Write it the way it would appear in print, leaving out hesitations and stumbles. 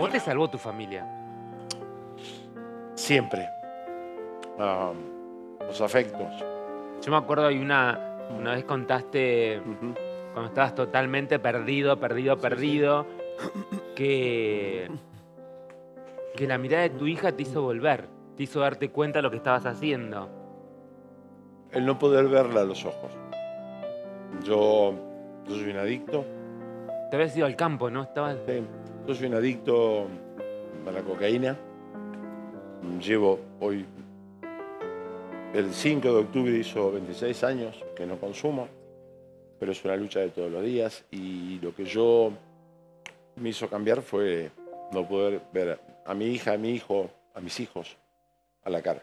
vos te salvó tu familia. Siempre. Los afectos. Yo me acuerdo, hay una vez contaste, cuando estabas totalmente perdido, que la mirada de tu hija te hizo volver, te hizo darte cuenta de lo que estabas haciendo. El no poder verla a los ojos. Yo soy un adicto. Te habías ido al campo, ¿no? Estabas... Sí, yo soy un adicto a la cocaína. Llevo hoy, el 5 de octubre hizo 26 años que no consumo, pero es una lucha de todos los días y lo que yo me hizo cambiar fue no poder ver a mi hija, a mi hijo, a mis hijos a la cara.